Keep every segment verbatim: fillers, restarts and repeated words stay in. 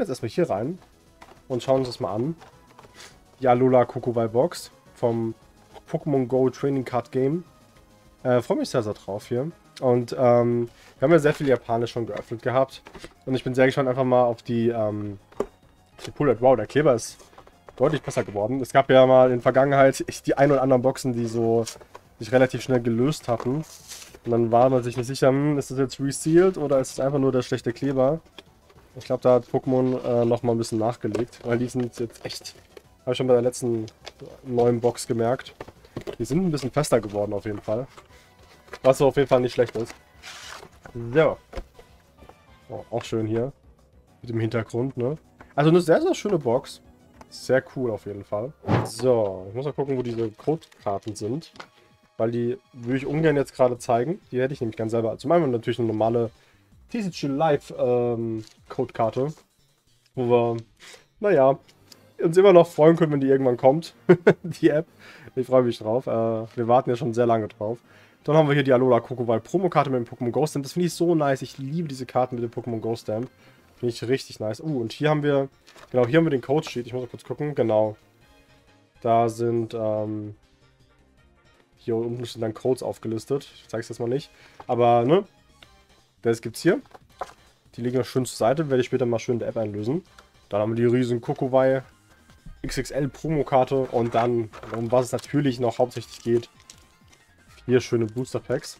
Jetzt erstmal hier rein und schauen uns das mal an. Die Alola Kokowai Box vom Pokémon Go Training Card Game. Äh, freue mich sehr, sehr drauf hier. Und ähm, wir haben ja sehr viel Japanisch schon geöffnet gehabt. Und ich bin sehr gespannt einfach mal auf die, ähm, die Pull-Out. Wow, der Kleber ist deutlich besser geworden. Es gab ja mal in der Vergangenheit die ein oder anderen Boxen, die so sich relativ schnell gelöst hatten. Und dann war man sich nicht sicher, hm, ist das jetzt resealed oder ist es einfach nur der schlechte Kleber? Ich glaube, da hat Pokémon äh, noch mal ein bisschen nachgelegt, weil die sind jetzt echt, habe ich schon bei der letzten neuen Box gemerkt, die sind ein bisschen fester geworden auf jeden Fall. Was auf jeden Fall nicht schlecht ist. So. Oh, auch schön hier. Mit dem Hintergrund, ne? Also eine sehr, sehr schöne Box. Sehr cool auf jeden Fall. So, ich muss mal gucken, wo diese Codekarten sind. Weil die würde ich ungern jetzt gerade zeigen. Die hätte ich nämlich ganz selber. Zum einen natürlich eine normale T C G Live ähm, Codekarte. Wo wir, naja, uns immer noch freuen können, wenn die irgendwann kommt. Die App. Ich freue mich drauf. Äh, wir warten ja schon sehr lange drauf. Dann haben wir hier die Alola Kokowai Promokarte mit dem Pokémon Go Stamp. Das finde ich so nice. Ich liebe diese Karten mit dem Pokémon Go Stamp. Finde ich richtig nice. Uh, und hier haben wir, genau, hier haben wir den Code Sheet. Ich muss mal kurz gucken. Genau. Da sind, ähm, hier unten sind dann Codes aufgelistet. Ich zeige es jetzt mal nicht. Aber, ne, das gibt's hier. Die liegen schön zur Seite. Werde ich später mal schön in der App einlösen. Dann haben wir die riesen Kokowai X X L Promokarte. Und dann, um was es natürlich noch hauptsächlich geht, hier schöne Booster Packs.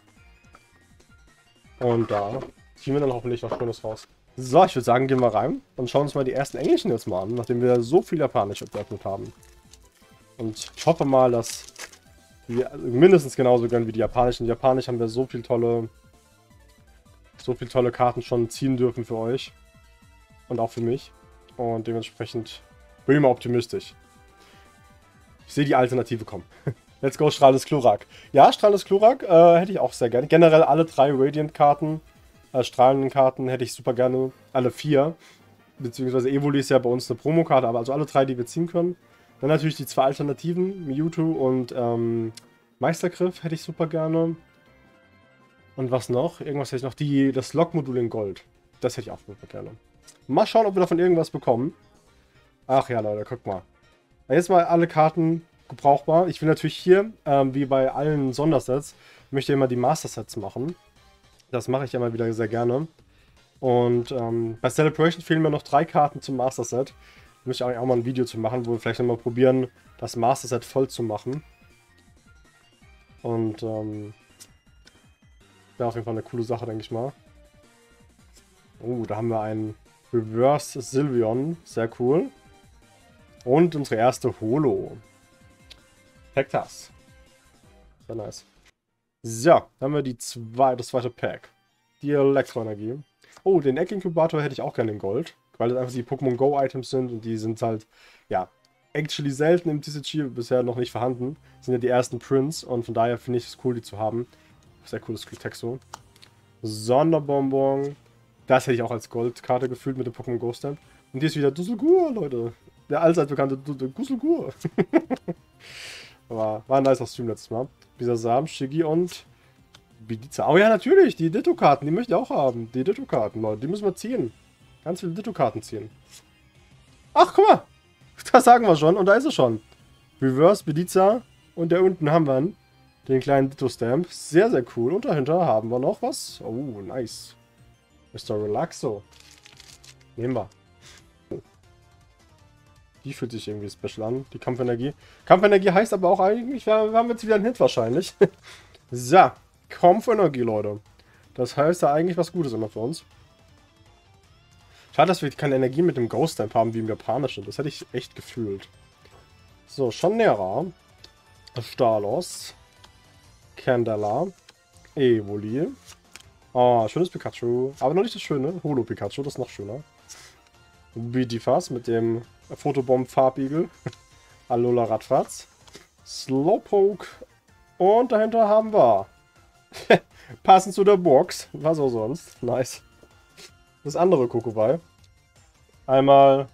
Und da ziehen wir dann hoffentlich noch Schönes raus. So, ich würde sagen, gehen wir rein und schauen uns mal die ersten Englischen jetzt mal an, nachdem wir so viel Japanisch geöffnet haben. Und ich hoffe mal, dass wir mindestens genauso gönnen wie die Japanischen. In Japanisch haben wir so viel tolle, so viel tolle Karten schon ziehen dürfen für euch. Und auch für mich. Und dementsprechend bin ich mal optimistisch. Ich sehe die Alternative kommen. Let's go, Strahlendes Glurak. Ja, Strahlendes Glurak äh, hätte ich auch sehr gerne. Generell alle drei Radiant-Karten, äh, strahlenden Karten hätte ich super gerne. Alle vier. Beziehungsweise Evoli ist ja bei uns eine Promokarte, aber also alle drei, die wir ziehen können. Dann natürlich die zwei Alternativen, Mewtwo und ähm, Meistergriff hätte ich super gerne. Und was noch? Irgendwas hätte ich noch. Die, das Log-Modul in Gold. Das hätte ich auch super gerne. Mal schauen, ob wir davon irgendwas bekommen. Ach ja, Leute, guckt mal. Jetzt mal alle Karten gebrauchbar. Ich will natürlich hier, ähm, wie bei allen Sondersets, möchte ich immer die Master-Sets machen. Das mache ich ja mal wieder sehr gerne. Und ähm, bei Celebration fehlen mir noch drei Karten zum Master-Set. Da möchte ich auch mal ein Video zu machen, wo wir vielleicht nochmal probieren, das Master-Set voll zu machen. Und ähm, wäre auf jeden Fall eine coole Sache, denke ich mal. Oh, da haben wir einen Reverse Sylveon. Sehr cool. Und unsere erste Holo. Pektas. Sehr nice. So, dann haben wir die zwei, das zweite Pack. Die Elektroenergie. Oh, den Egg-Inkubator hätte ich auch gerne in Gold. Weil das einfach die Pokémon Go Items sind und die sind halt, ja, actually selten im T C G, bisher noch nicht vorhanden. Das sind ja die ersten Prints und von daher finde ich es cool, die zu haben. Sehr cooles Texto. Sonderbonbon. Das hätte ich auch als Goldkarte gefühlt mit dem Pokémon Go Stamp. Und hier ist wieder Dusselgur, Leute. Der allseits bekannte Dusselgur. war, war ein nicer Stream letztes Mal. Bisasam, Shiggy und Bidiza. Oh ja, natürlich, die Ditto-Karten, die möchte ich auch haben. Die Ditto-Karten, Leute, die müssen wir ziehen. Ganz viele Ditto-Karten ziehen. Ach, guck mal. Das sagen wir schon und da ist es schon. Reverse, Bidiza und da unten haben wir ihn. Den kleinen Ditto-Stamp. Sehr, sehr cool. Und dahinter haben wir noch was. Oh, nice. Mister Relaxo. Nehmen wir. Die fühlt sich irgendwie special an, die Kampfenergie. Kampfenergie heißt aber auch eigentlich, wir haben jetzt wieder einen Hit wahrscheinlich. So, Kampfenergie, Leute. Das heißt ja eigentlich was Gutes immer für uns. Schade, dass wir keine Energie mit dem Ghost Stamp haben wie im Japanischen. Das hätte ich echt gefühlt. So, Chanera. Stalos. Candela. Evoli. Ah, schönes Pikachu. Aber noch nicht das schöne. Holo Pikachu, das ist noch schöner. Bidifas mit dem Photobomb-Farbigel. Alola Radfratz. Slowpoke. Und dahinter haben wir. Passend zu der Box. Was auch sonst. Nice. Das andere Kokowai. Einmal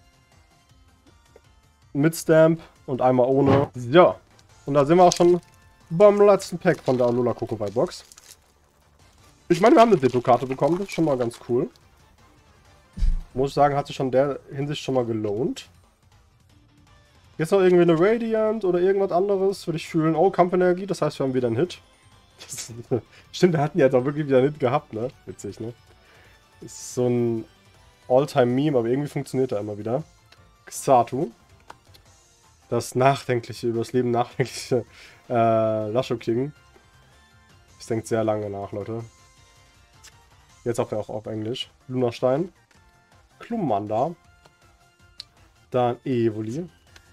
mit Stamp und einmal ohne. Ja. Und da sind wir auch schon beim letzten Pack von der Alola Kokowai Box. Ich meine, wir haben eine Ditto-Karte bekommen. Das ist schon mal ganz cool. Muss ich sagen, hat sich schon in der Hinsicht schon mal gelohnt. Jetzt noch irgendwie eine Radiant oder irgendwas anderes, würde ich fühlen. Oh, Kampfenergie, das heißt, wir haben wieder einen Hit. Das, stimmt, wir hatten ja jetzt auch wirklich wieder einen Hit gehabt, ne? Witzig, ne? Ist so ein All-Time-Meme, aber irgendwie funktioniert er immer wieder. Xatu. Das nachdenkliche, über das Leben nachdenkliche äh, Lasho King. Das denkt sehr lange nach, Leute. Jetzt auch, auch auf Englisch. Lunastein. Klumanda. Dann Evoli.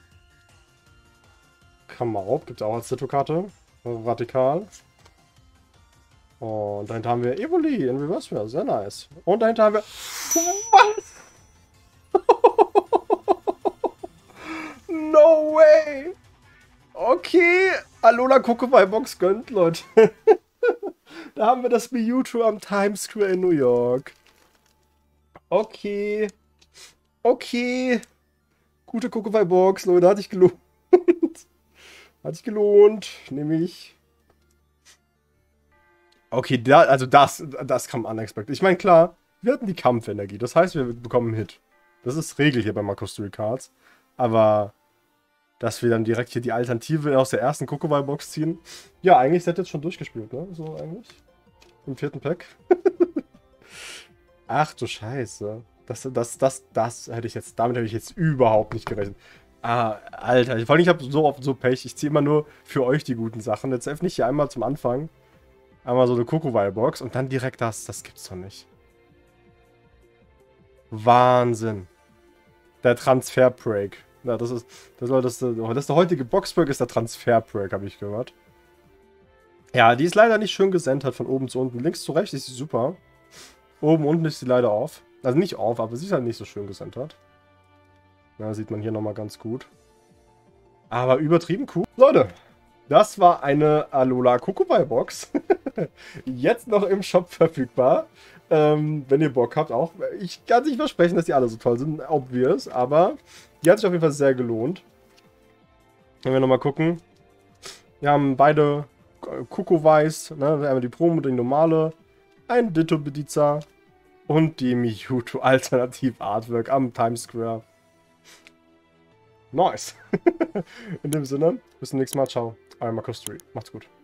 Kamaup, gibt es auch als Zito-Karte. Radikal. Und dahinter haben wir Evoli in Reverse Rare. Sehr nice. Und dahinter haben wir... Was? No way! Okay. Alola Kokowai Box gönnt, Leute. Da haben wir das Mewtwo am Times Square in New York. Okay. Okay. Gute Kokowai Box, Leute. Hat sich gelohnt. Hat sich gelohnt. Nehme ich. Okay, da, also das, das kam unexpected. Ich meine, klar, wir hatten die Kampfenergie. Das heißt, wir bekommen einen Hit. Das ist Regel hier bei Makostory Cards. Aber, dass wir dann direkt hier die Alternative aus der ersten Kokowai-Box ziehen. Ja, eigentlich ist das jetzt schon durchgespielt, ne? So eigentlich. Im vierten Pack. Ach du Scheiße. Das, das, das, das hätte ich jetzt, damit hätte ich jetzt überhaupt nicht gerechnet. Ah, Alter. Vor allem, ich habe so oft so Pech. Ich ziehe immer nur für euch die guten Sachen. Jetzt öffne ich hier einmal zum Anfang. Einmal so eine Kokowai-Box und dann direkt das. Das gibt's doch nicht. Wahnsinn. Der Transfer-Break. Ja, das ist, das, ist, das, ist, das ist der heutige Box-Break, ist der Transfer-Break, habe ich gehört. Ja, die ist leider nicht schön gesentert von oben zu unten. Links zu rechts ist sie super. Oben, unten ist sie leider off. Also nicht off, aber sie ist halt nicht so schön gesentert. Ja, sieht man hier nochmal ganz gut. Aber übertrieben cool. Leute, das war eine Alola Kokowai Box. Jetzt noch im Shop verfügbar. Ähm, wenn ihr Bock habt auch. Ich kann nicht versprechen, dass die alle so toll sind, obvious. Aber die hat sich auf jeden Fall sehr gelohnt. Wenn wir nochmal gucken. Wir haben beide Kokowais. Ne? Einmal die Promo und die normale. Ein Ditto Bediza. Und die Mewtwo Alternativ Artwork am Times Square. Nice. In dem Sinne, bis zum nächsten Mal. Ciao. Euer Makostory. Macht's gut.